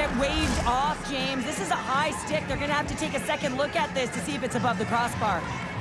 get waved off, James. This is a high stick. They're going to have to take a second look at this to see if it's above the crossbar.